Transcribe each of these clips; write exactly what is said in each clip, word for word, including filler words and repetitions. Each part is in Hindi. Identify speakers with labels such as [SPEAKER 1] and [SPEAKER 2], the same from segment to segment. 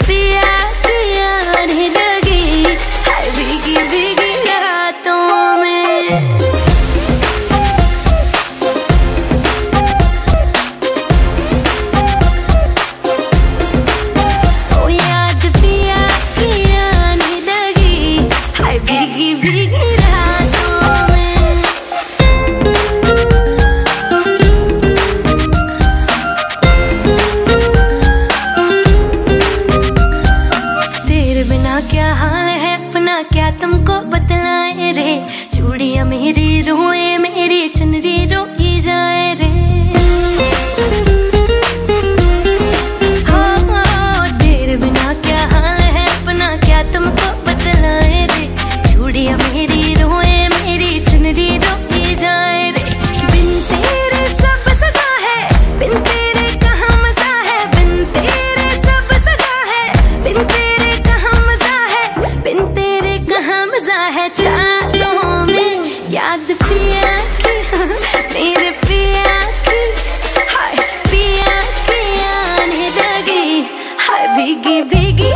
[SPEAKER 1] पिया की आने लगी, हाय भीगी भीगी रातों में। ओ याद पिया की आने लगी, हाय भीगी भीगी रातों में। तेरे बिना क्या हाल है अपना, क्या तुमको बतलाए रे। चूड़ियां मेरी रोए, मेरी चुनरी रोई जाए रे। हाँ, तेरे बिना क्या हाल है अपना, क्या तुमको बतलाए रे। चूड़ियां मेरी रोए, मेरी चुनरी रोई जाए रे। बिन तेरे सब सजा है, बिन तेरे कहाँ मजा है। बिन तेरे सब सजा है, बिन तेरे कहाँ मजा है। बिन तेरे कहाँ मजा है। चाहतों में याद पिया की, मेरे पिया की, हाय पिया की आने लगी, हाय भीगी भीगी।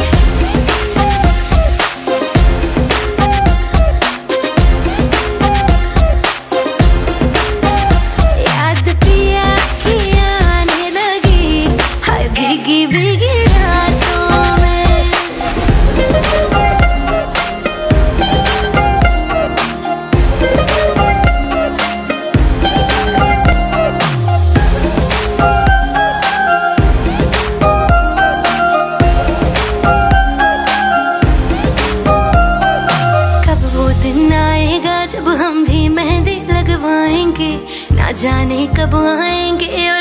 [SPEAKER 1] याद पिया की आने लगी, हाय भीगी भीगी रातों में। कब वो दिन आएगा जब हम भी मेहंदी लगवाएंगे, ना जाने कब आएंगे